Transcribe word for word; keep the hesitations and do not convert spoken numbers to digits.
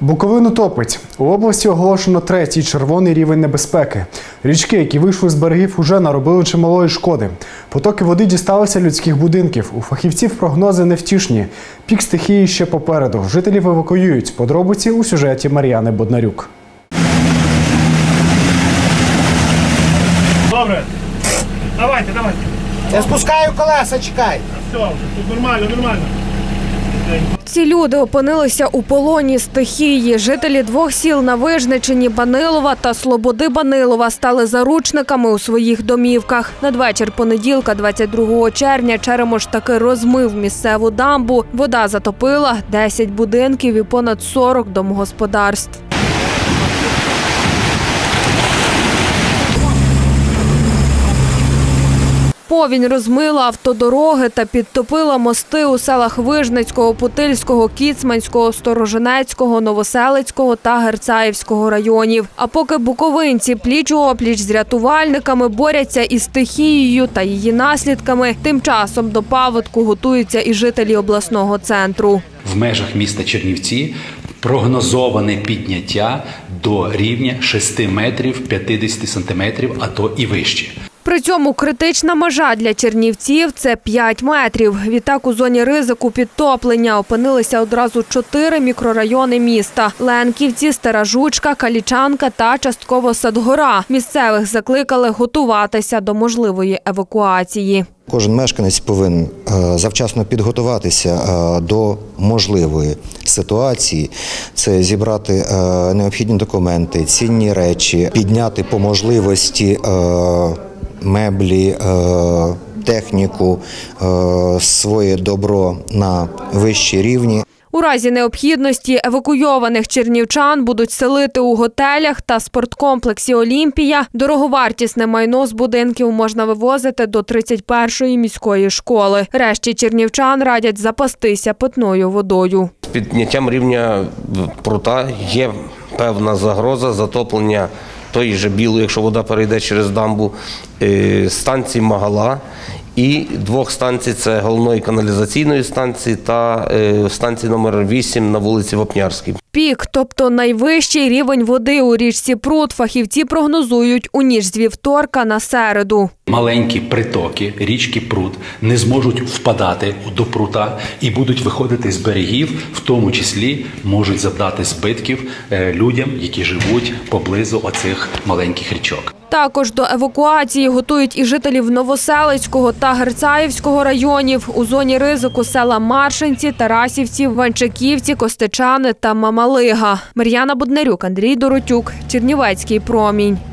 Буковину топить. У області оголошено третій червоний рівень небезпеки. Річки, які вийшли з берегів, уже наробили чималої шкоди. Потоки води дісталися людських будинків. У фахівців прогнози невтішні. Пік стихії ще попереду. Жителів евакуюють. Подробиці у сюжеті Мар'яни Боднарюк. Добре. Давайте, давайте. Я спускаю колеса, чекай. Все, тут нормально, нормально. Ці люди опинилися у полоні стихії. Жителі двох сіл на Вижничині Банилова та Слободи Банилова стали заручниками у своїх домівках. Надвечір понеділка, двадцять другого червня, Черемош таки розмив місцеву дамбу. Вода затопила десять будинків і понад сорок домогосподарств. Повінь розмила автодороги та підтопила мости у селах Вижницького, Путильського, Кіцманського, Сторожинецького, Новоселицького та Герцаївського районів. А поки буковинці пліч-опліч з рятувальниками борються із стихією та її наслідками, тим часом до паводку готуються і жителі обласного центру. В межах міста Чернівці прогнозоване підняття до рівня шести метрів п'ятдесят сантиметрів, а то і вище. При цьому критична межа для чернівців – це п'ять метрів. Відтак у зоні ризику підтоплення опинилися одразу чотири мікрорайони міста – Ленківці, Стара Жучка, Калічанка та частково Садгора. Місцевих закликали готуватися до можливої евакуації. Кожен мешканець повинен завчасно підготуватися до можливої ситуації. Це зібрати необхідні документи, цінні речі, підняти по можливості меблі, техніку, своє добро на вищі рівні. У разі необхідності евакуйованих чернівчан будуть селити у готелях та спорткомплексі «Олімпія». Дороговартісне майно з будинків можна вивозити до тридцять першої міської школи. Решті чернівчан радять запастися питною водою. З підняттям рівня прута є певна загроза затоплення тої ж Білої, якщо вода перейде через дамбу, станції Магала і двох станцій – це головної каналізаційної станції та станції номер вісім на вулиці Вапнярській. Пік, тобто найвищий рівень води у річці Прут, фахівці прогнозують у ніч з вівторка на середу. Маленькі притоки річки Прут не зможуть впадати до прута і будуть виходити з берегів, в тому числі можуть завдати збитків людям, які живуть поблизу оцих маленьких річок. Також до евакуації готують і жителів Новоселицького та Герцаївського районів. У зоні ризику села Маршинці, Тарасівці, Ванчаківці, Костичани та Мамалига. Мар'яна Боднарюк, Андрій Доротюк, Чернівецький промінь.